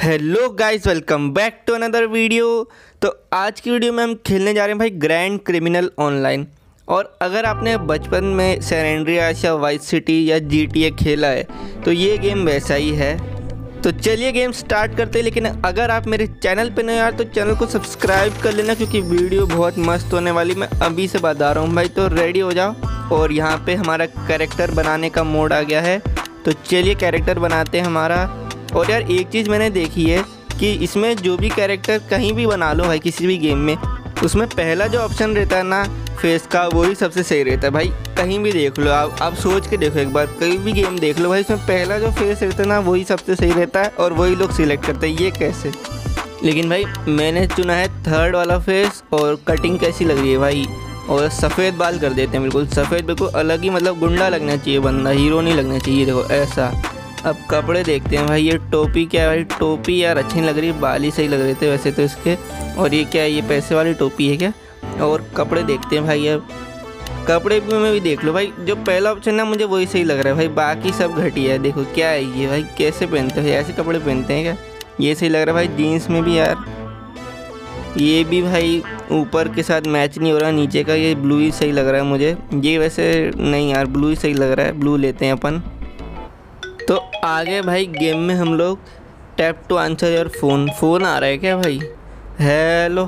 Hello guys, welcome back to another video. तो आज की वीडियो में हम खेलने जा रहे हैं भाई ग्रैंड क्रिमिनल ऑनलाइन। और अगर आपने बचपन में सैन एंड्रियास या वाइस सिटी या GTA खेला है तो ये गेम वैसा ही है। तो चलिए गेम स्टार्ट करते हैं। लेकिन अगर आप मेरे चैनल पे नए यार तो चैनल को सब्सक्राइब कर लेना, क्योंकि वीडियो बहुत मस्त होने वाली। मैं अभी से बता रहा हूँ भाई, तो रेडी हो जाओ। और यहाँ पे हमारा कैरेक्टर बनाने का मोड आ गया है, तो चलिए कैरेक्टर बनाते हैं हमारा। और यार एक चीज़ मैंने देखी है कि इसमें जो भी कैरेक्टर कहीं भी बना लो भाई किसी भी गेम में, उसमें पहला जो ऑप्शन रहता है ना फेस का, वही सबसे सही रहता है भाई। कहीं भी देख लो, आप सोच के देखो एक बार, कहीं भी गेम देख लो भाई, इसमें पहला जो फेस रहता है ना वही सबसे सही रहता है और वही लोग सिलेक्ट करते हैं। ये कैसे? लेकिन भाई मैंने चुना है थर्ड वाला फेस। और कटिंग कैसी लग रही है भाई, और सफ़ेद बाल कर देते हैं बिल्कुल सफ़ेद, बिल्कुल अलग ही, मतलब गुंडा लगना चाहिए बंदा, हीरो नहीं लगना चाहिए। देखो ऐसा। अब कपड़े देखते हैं भाई। ये टोपी क्या है भाई? टोपी यार अच्छी नहीं लग रही, बाल ही सही लग रहे थे वैसे तो इसके। और ये क्या है? ये पैसे वाली टोपी है क्या? और कपड़े देखते हैं भाई। अब कपड़े में भी देख लो भाई, जो पहला ऑप्शन है मुझे वही सही लग रहा है भाई, बाकी सब घटिया है। देखो क्या है ये भाई, कैसे पहनते हो? ऐसे कपड़े पहनते हैं क्या? ये सही लग रहा है भाई। जीन्स में भी यार ये भी भाई ऊपर के साथ मैच नहीं हो रहा, नीचे का ये ब्लू ही सही लग रहा है मुझे। ये वैसे नहीं यार, ब्लू ही सही लग रहा है, ब्लू लेते हैं अपन। तो आगे भाई गेम में हम लोग tap to answer your phone आ रहा है क्या भाई? हेलो।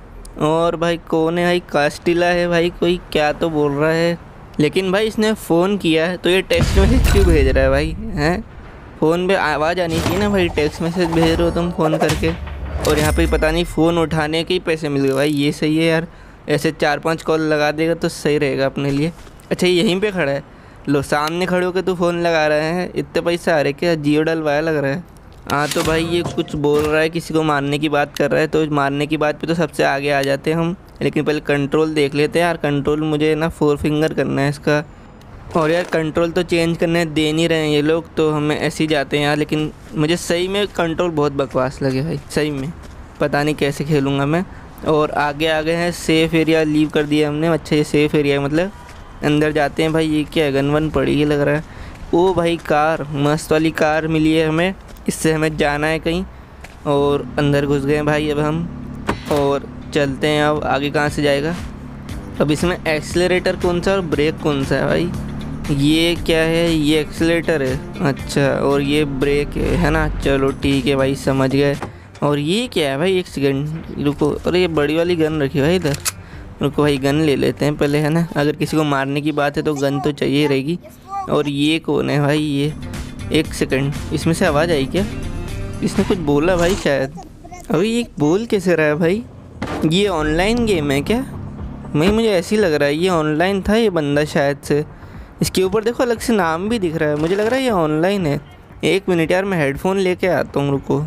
और भाई कौन है भाई? कास्टिला है भाई कोई, क्या तो बोल रहा है। लेकिन भाई इसने फ़ोन किया है तो ये टेक्स्ट मैसेज क्यों भेज रहा है भाई? हैं, फ़ोन पे आवाज़ आनी चाहिए ना भाई, टेक्स्ट मैसेज भेज रहे हो तुम फ़ोन करके। और यहाँ पे पता नहीं फ़ोन उठाने के ही पैसे मिल गए भाई, ये सही है यार। ऐसे 4-5 कॉल लगा देगा तो सही रहेगा अपने लिए। अच्छा यहीं पे खड़ा है, लो सामने खड़े होकर तू फ़ोन लगा रहे हैं, इतने पैसे आ रहे क्या? जियो डलवाया लग रहा है। हाँ तो भाई ये कुछ बोल रहा है, किसी को मारने की बात कर रहा है, तो मारने की बात पे तो सबसे आगे आ जाते हैं हम। लेकिन पहले कंट्रोल देख लेते हैं यार। कंट्रोल मुझे ना 4 फिंगर करना है इसका। और यार कंट्रोल तो चेंज करने दे नहीं रहे हैं ये लोग, तो हमें ऐसे ही जाते हैं यार। लेकिन मुझे सही में कंट्रोल बहुत बकवास लगे भाई, सही में पता नहीं कैसे खेलूँगा मैं। और आगे आगे है सेफ़ एरिया लीव कर दिया हमने। अच्छा ये सेफ़ एरिया मतलब अंदर जाते हैं भाई। ये क्या है? गन वन पड़ी है लग रहा है। ओ भाई कार, मस्त वाली कार मिली है हमें, इससे हमें जाना है कहीं। और अंदर घुस गए भाई अब हम, और चलते हैं। अब आगे कहाँ से जाएगा? अब इसमें एक्सीलरेटर कौन सा और ब्रेक कौन सा है भाई? ये क्या है? ये एक्सीलरेटर है, अच्छा, और ये ब्रेक है ना। चलो ठीक है भाई, समझ गए। और ये क्या है भाई? एक सेकंड रुको। अरे ये बड़ी वाली गन रखी है भाई इधर, रुको भाई गन ले लेते हैं पहले, है ना। अगर किसी को मारने की बात है तो गन तो चाहिए रहेगी। और ये कौन है भाई? ये एक सेकंड, इसमें से आवाज़ आई क्या? इसने कुछ बोला भाई शायद। अभी ये बोल कैसे रहा है भाई? ये ऑनलाइन गेम है क्या? नहीं मुझे ऐसे ही लग रहा है ये ऑनलाइन था ये बंदा शायद से। इसके ऊपर देखो अलग से नाम भी दिख रहा है, मुझे लग रहा है ये ऑनलाइन है। 1 मिनट यार, मैं हेडफोन लेके आता हूँ, रुको।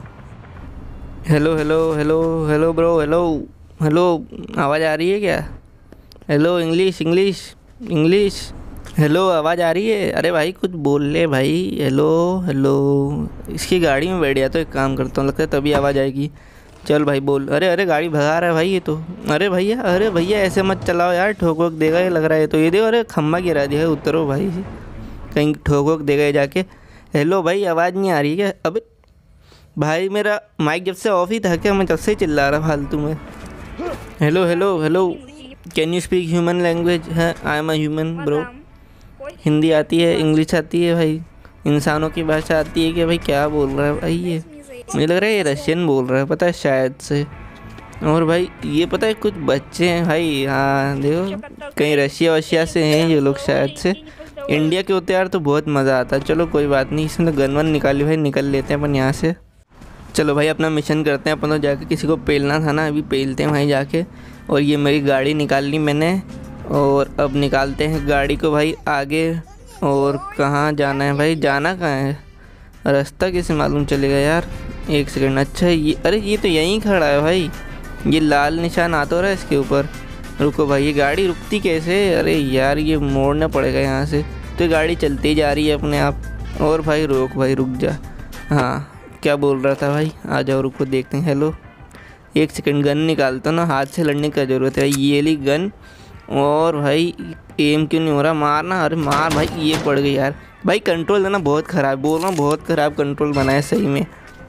Hello hello hello hello bro, hello hello, आवाज़ आ रही है क्या? Hello, English English English, hello आवाज़ आ रही है? अरे भाई कुछ बोल ले भाई। Hello hello. इसकी गाड़ी में बैठ गया तो एक काम करता हूँ, लगता है तभी आवाज़ आएगी। चल भाई बोल। अरे अरे गाड़ी भगा रहा है भाई ये तो। अरे भैया ऐसे मत चलाओ यार, ठोक वोक देगा ये लग रहा है तो। ये देखो, अरे खम्मा गिरा दिया है, उतरो भाई, कहीं ठोक वोक देगा ये जाके। हेलो भाई आवाज़ नहीं आ रही क्या? अबे भाई मेरा माइक जब से ऑफ ही था क्या? मैं जब से ही चिल्ला रहा फालतू में। Hello hello hello, can you speak human language? है, I am a human bro. Hindi आती है, इंग्लिश आती है भाई, इंसानों की भाषा आती है क्या भाई? क्या बोल रहा है भाई ये? मुझे लग रहा है ये रशियन बोल रहा है, पता है शायद से। और भाई ये पता है कुछ बच्चे हैं भाई, हाँ देखो कहीं रशिया वशिया से हैं ये लोग शायद से। इंडिया के होते यार तो बहुत मज़ा आता। चलो कोई बात नहीं, इसमें गन वन निकाली भाई, निकल लेते हैं अपन यहाँ से। चलो भाई अपना मिशन करते हैं अपन, तो जाके किसी को पेलना था ना, अभी पेलते हैं भाई जाके। और ये मेरी गाड़ी निकाल ली मैंने, और अब निकालते हैं गाड़ी को भाई आगे। और कहाँ जाना है भाई? जाना कहाँ है? रास्ता कैसे मालूम चलेगा यार? एक सेकंड। अच्छा ये, अरे ये तो यहीं खड़ा है भाई, ये लाल निशान आ तो रहा है इसके ऊपर। रुको भाई, ये गाड़ी रुकती कैसे? अरे यार ये मोड़ना पड़ेगा यहाँ से, तो गाड़ी चलती जा रही है अपने आप। और भाई रोक भाई, रुक जा। हाँ क्या बोल रहा था भाई? आ जाओ रुको देखते हैं। हेलो एक सेकंड, गन निकालता ना, हाथ से लड़ने का ज़रूरत है। ये ली गन। और भाई एम क्यों नहीं हो रहा? मारना, अरे मार भाई। ये पड़ गई यार भाई। कंट्रोल है ना बहुत ख़राब, बोल रहा हूँ बहुत ख़राब कंट्रोल बना है सही में।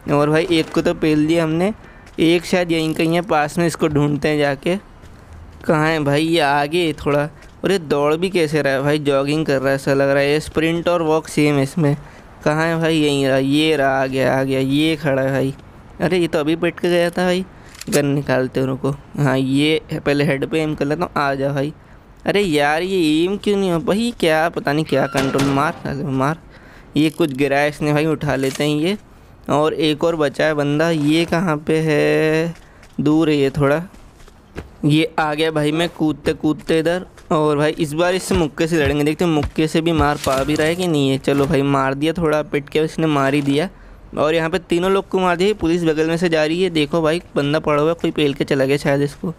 और भाई एक को तो पेल दिया हमने, एक शायद यहीं कहीं है पास में, इसको ढूंढते हैं जाके। कहाँ है भाई ये? आगे थोड़ा। और ये दौड़ भी कैसे रहा है भाई? जॉगिंग कर रहा है ऐसा लग रहा है। ये स्प्रिंट और वॉक सेम है इसमें। कहाँ है भाई? यहीं रहा, ये रहा, आ गया आ गया, ये खड़ा है भाई। अरे ये तो अभी पिट के गया था भाई। गन निकालते हैं रुको। हाँ ये पहले हेड पे एम कर लेता हूँ। आ जा भाई। अरे यार ये एम क्यों नहीं हो भाई? क्या पता नहीं क्या कंट्रोल। मार मार। ये कुछ गिरा है इसने भाई, उठा लेते हैं ये। और एक और बचा है बंदा। ये कहाँ पे है? दूर है ये थोड़ा। ये आ गया भाई, मैं कूदते कूदते इधर। और भाई इस बार इससे मुक्के से लड़ेंगे, देखते हैं मुक्के से भी मार पा भी रहा है कि नहीं है। चलो भाई मार दिया, थोड़ा पिट के इसने मार ही दिया। और यहाँ पे तीनों लोग को मार दिया। पुलिस बगल में से जा रही है, देखो भाई बंदा पड़ा हुआ है, कोई पेल के चला गया शायद इसको।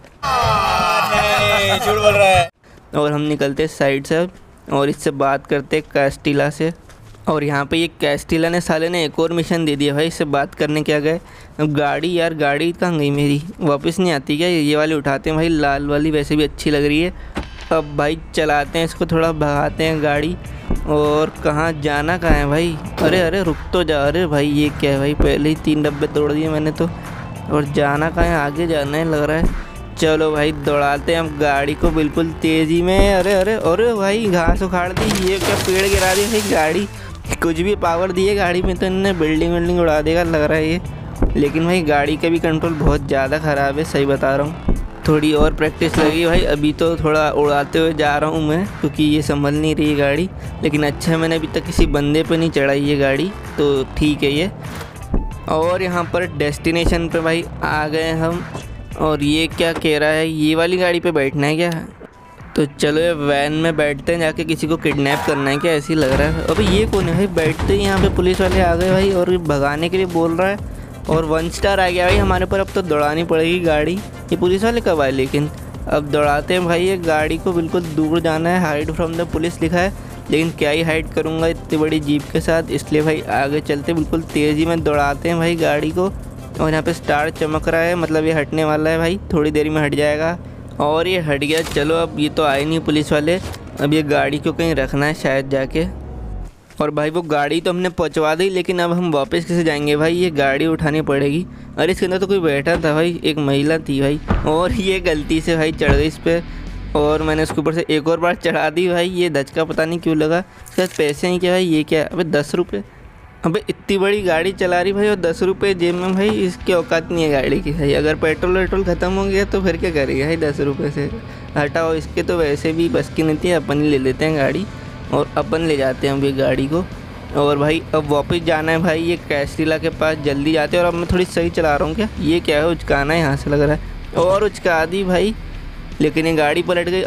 झूठ बोल रहा है। और हम निकलते साइड से और इससे बात करते कैस्टिला से। और यहाँ पे ये कैस्टिला ने साले ने एक और मिशन दे दिया भाई, इससे बात करने क्या गए। अब गाड़ी यार, गाड़ी कहाँ गई मेरी? वापस नहीं आती क्या? ये वाली उठाते हैं भाई, लाल वाली वैसे भी अच्छी लग रही है। अब भाई चलाते हैं इसको, थोड़ा भगाते हैं गाड़ी। और कहाँ जाना कहाँ है भाई? अरे अरे रुक तो जा। अरे भाई ये क्या है भाई? पहले ही 3 डब्बे तोड़ दिए मैंने तो। और जाना कहाँ है? आगे जाना है लग रहा है। चलो भाई दौड़ाते हैं हम गाड़ी को बिल्कुल तेज़ी में। अरे अरे अरे भाई घास उखाड़ दी। ये क्या पेड़ गिरा दी भाई? गाड़ी कुछ भी पावर दी है गाड़ी में तो इन्होंने बिल्डिंग उड़ा देगा लग रहा है ये। लेकिन भाई गाड़ी का भी कंट्रोल बहुत ज़्यादा ख़राब है, सही बता रहा हूँ। थोड़ी और प्रैक्टिस लगी भाई, अभी तो थोड़ा उड़ाते हुए जा रहा हूँ मैं, क्योंकि ये संभल नहीं रही गाड़ी। लेकिन अच्छा मैंने अभी तक किसी बंदे पे नहीं चढ़ाई ये गाड़ी, तो ठीक है ये। और यहाँ पर डेस्टिनेशन पे भाई आ गए हम। और ये क्या कह रहा है? ये वाली गाड़ी पे बैठना है क्या? तो चलो ये वैन में बैठते हैं, जाके किसी को किडनैप करना है क्या? ऐसे ही लग रहा है। अबे ये कौन है भाई? बैठते ही यहाँ पे पुलिस वाले आ गए भाई और भगाने के लिए बोल रहा है। और 1 स्टार आ गया भाई हमारे पर। अब तो दौड़ानी पड़ेगी गाड़ी। ये पुलिस वाले कब आए? लेकिन अब दौड़ाते हैं भाई। ये गाड़ी को बिल्कुल दूर जाना है, हाइड फ्रॉम द पुलिस लिखा है। लेकिन क्या ही हाइड करूँगा इतनी बड़ी जीप के साथ, इसलिए भाई आगे चलते बिल्कुल तेज़ी में दौड़ाते हैं भाई गाड़ी को। और यहाँ पे स्टार चमक रहा है, मतलब ये हटने वाला है भाई, थोड़ी देर में हट जाएगा। और ये हट गया। चलो अब ये तो आए नहीं पुलिस वाले। अब ये गाड़ी को कहीं रखना है शायद जाके। और भाई वो गाड़ी तो हमने पहुंचवा दी, लेकिन अब हम वापस कैसे जाएंगे भाई? ये गाड़ी उठानी पड़ेगी। अरे इसके अंदर तो कोई बैठा था भाई, एक महिला थी भाई। और ये गलती से भाई चढ़ गई इस पर। और मैंने उसके ऊपर से एक और बार चढ़ा दी भाई। ये धचका पता नहीं क्यों लगा। शायद पैसे नहीं क्या भाई? ये क्या? अबे 10 रुपये। अबे इतनी बड़ी गाड़ी चला रही भाई और 10 रुपये जेब में भाई, इसकी औकात नहीं है गाड़ी की भाई। अगर पेट्रोल वेट्रोल ख़त्म हो गया तो फिर क्या करेगा भाई 10 रुपये से? हटाओ, इसके तो वैसे भी बस की नहीं थी। अपन ही ले लेते हैं गाड़ी और अपन ले जाते हैं अभी गाड़ी को। और भाई अब वापस जाना है भाई ये कैस्टिला के पास, जल्दी जाते हैं। और अब मैं थोड़ी सही चला रहा हूँ क्या? ये क्या है? उचकाना है यहाँ से लग रहा है। और उचका दी भाई, लेकिन ये गाड़ी पलट गई।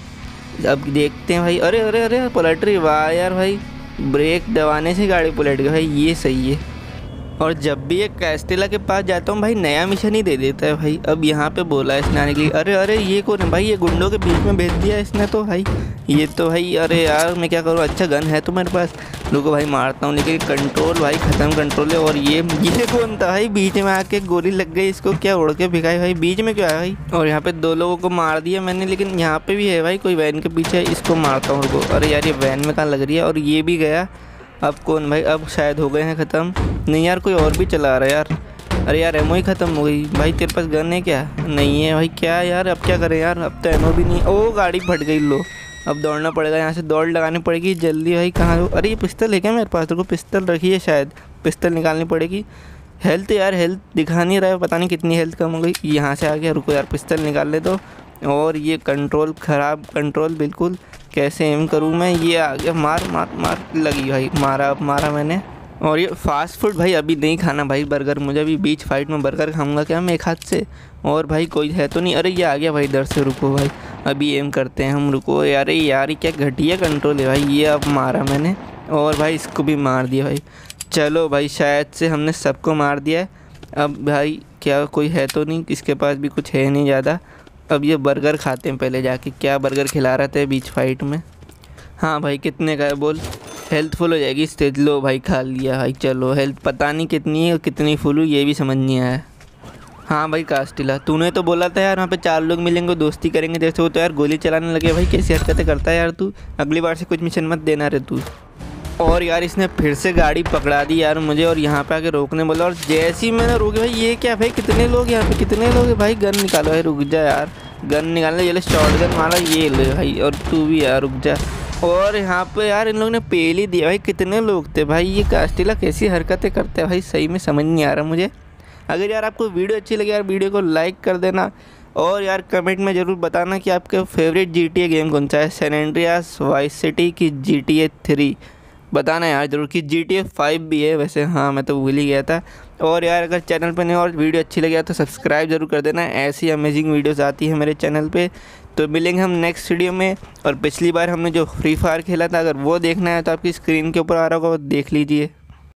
अब देखते हैं भाई। अरे अरे अरे पलट रही, वाह यार भाई, ब्रेक दबाने से गाड़ी पलट गई भाई, ये सही है। और जब भी ये कैस्टिला के पास जाता हूँ भाई नया मिशन ही दे देता है भाई। अब यहाँ पे बोला है इसने आने के लिए। अरे अरे ये कौन है भाई? ये गुंडों के बीच में भेज दिया इसने तो भाई। ये तो भाई, अरे यार मैं क्या करूँ? अच्छा गन है तो मेरे पास, रुको भाई मारता हूँ। लेकिन कंट्रोल भाई ख़त्म कंट्रोल है। और ये कौन था भाई? बीच में आके गोली लग गई इसको, क्या उड़ के भिगाई भाई? बीच में क्यों आया भाई? और यहाँ पे 2 लोगों को मार दिया मैंने। लेकिन यहाँ पे भी है भाई कोई वैन के पीछे, इसको मारता हूँ रुको। अरे यार ये वैन में कहाँ लग रही है? और ये भी गया। अब कौन भाई? अब शायद हो गए हैं ख़त्म। नहीं यार कोई और भी चला रहा है यार। अरे यार एमओ ही ख़त्म हो गई भाई। तेरे पास गन है क्या? नहीं है भाई। क्या यार अब क्या करें यार? अब तो एमओ भी नहीं। ओ गाड़ी फट गई लो। अब दौड़ना पड़ेगा, यहाँ से दौड़ लगानी पड़ेगी जल्दी भाई। कहाँ हो? अरे ये पिस्टल है क्या मेरे पास? देखो पिस्टल रखी है शायद, पिस्टल निकालनी पड़ेगी। हेल्थ यार, हेल्थ दिखा नहीं रहा है, पता नहीं कितनी हेल्थ कम हो गई। यहाँ से आ गया, रुको यार पिस्टल निकाल ले दो। और ये कंट्रोल ख़राब, कंट्रोल बिल्कुल। कैसे एम करूँ मैं? ये आ गया, मार मार मार, लगी भाई, मारा। अब मारा मैंने। और ये फास्ट फूड भाई अभी नहीं खाना भाई, बर्गर। मुझे अभी बीच फाइट में बर्गर खाऊंगा क्या मैं एक हाथ से? और भाई कोई है तो नहीं? अरे ये आ गया भाई इधर से, रुको भाई अभी एम करते हैं हम, रुको यार। यार ये क्या घटिया कंट्रोल है भाई। ये अब मारा मैंने और भाई इसको भी मार दिया भाई। चलो भाई शायद से हमने सबको मार दिया है। अब भाई क्या कोई है तो नहीं? इसके पास भी कुछ है नहीं ज़्यादा। अब ये बर्गर खाते हैं पहले जाके। क्या बर्गर खिला रहा था बीच फाइट में? हाँ भाई कितने का है बोल? हेल्थ फुल हो जाएगी स्टेज। लो भाई खा लिया भाई। चलो हेल्थ पता नहीं कितनी है, कितनी फुल हुई ये भी समझ नहीं आया। हाँ भाई कास्टिला, तूने तो बोला था यार वहाँ पे 4 लोग मिलेंगे, दोस्ती करेंगे। जैसे वो तो यार गोली चलाने लगे भाई, कैसी हरकतें करता है यार तू। अगली बार से कुछ मिशन मत देना रे तू। और यार इसने फिर से गाड़ी पकड़ा दी यार मुझे, और यहाँ पे आके रोकने बोला, और जैसे ही मैंने रोके भाई ये क्या भाई, कितने लोग यहाँ पे, कितने लोग हैं भाई, गन निकालो भाई, रुक जा यार, गन निकालने, ये ले शॉर्ट गन मारा, ये ले भाई, और तू भी यार रुक जा। और यहाँ पे यार इन लोगों ने पेल ही दिया भाई, कितने लोग थे भाई, ये कास्टिला कैसी हरकतें करते हैं भाई, सही में समझ नहीं आ रहा मुझे। अगर यार आपको वीडियो अच्छी लगी यार वीडियो को लाइक कर देना, और यार कमेंट में ज़रूर बताना कि आपका फेवरेट GTA गेम कौन सा है, सैन एंड्रियास, वाइस सिटी की GTA 3, बताना यार ज़रूर, कि GTA 5 भी है वैसे, हाँ मैं तो भूल ही गया था। और यार अगर चैनल पर नहीं और वीडियो अच्छी लगी तो सब्सक्राइब जरूर कर देना, ऐसी अमेजिंग वीडियोस आती है मेरे चैनल पे। तो मिलेंगे हम नेक्स्ट वीडियो में। और पिछली बार हमने जो फ्री फायर खेला था, अगर वो देखना है तो आपकी स्क्रीन के ऊपर आ रहा होगा, वो देख लीजिए।